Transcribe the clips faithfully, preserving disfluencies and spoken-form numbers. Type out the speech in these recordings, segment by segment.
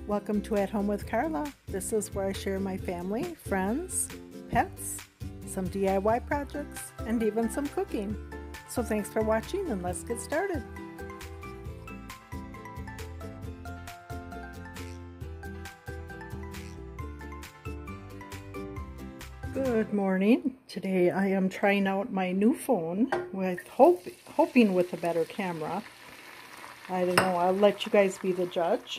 Welcome to At Home with Carla. This is where I share my family, friends, pets, some D I Y projects, and even some cooking. So thanks for watching and let's get started. Good morning. Today I am trying out my new phone with hope, hoping with a better camera. I don't know, I'll let you guys be the judge.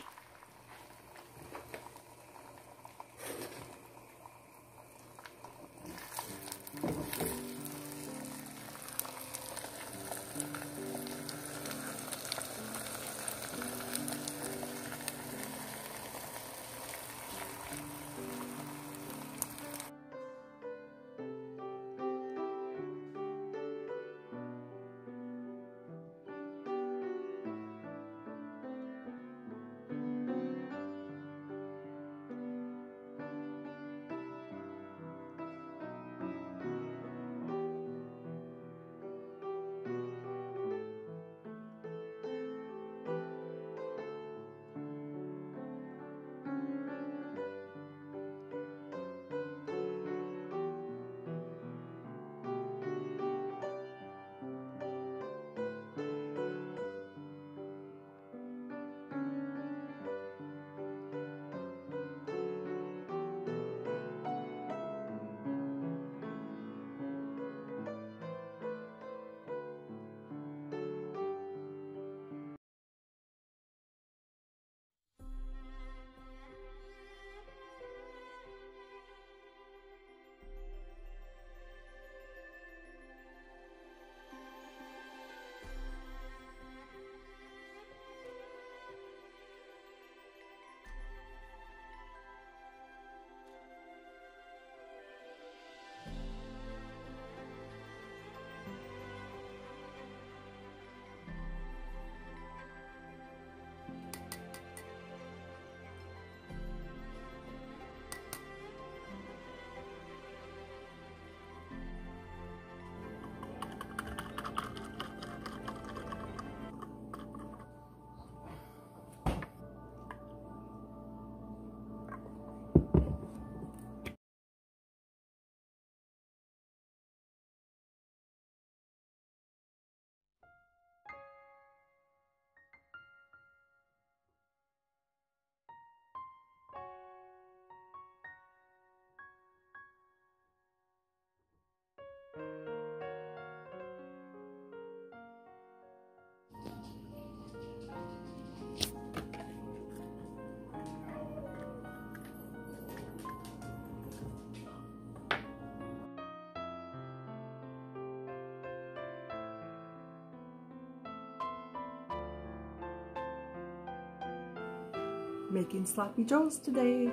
Making sloppy joes today.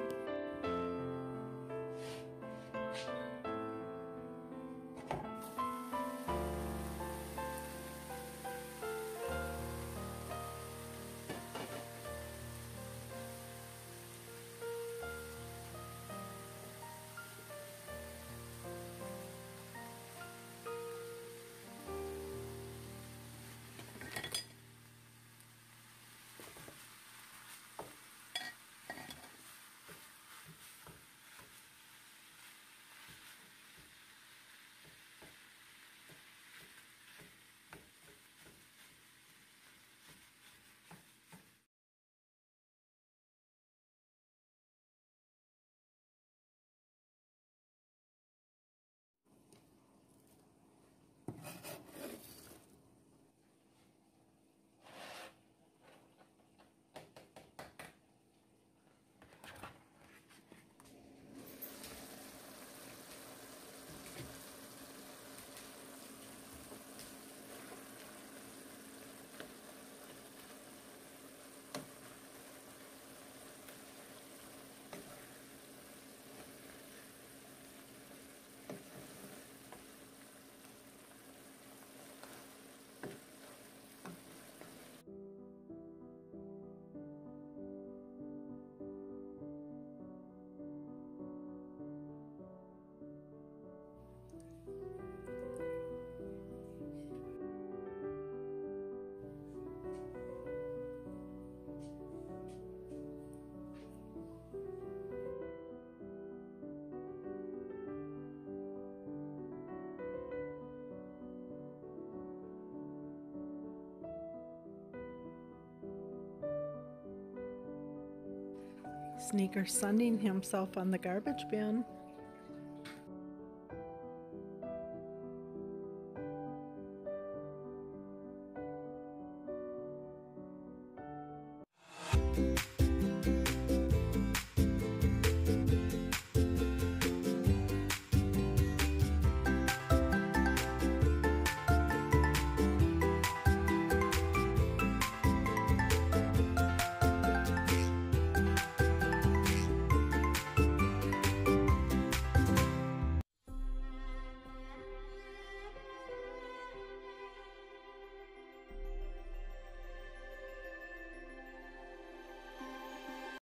Sneaker sunning himself on the garbage bin.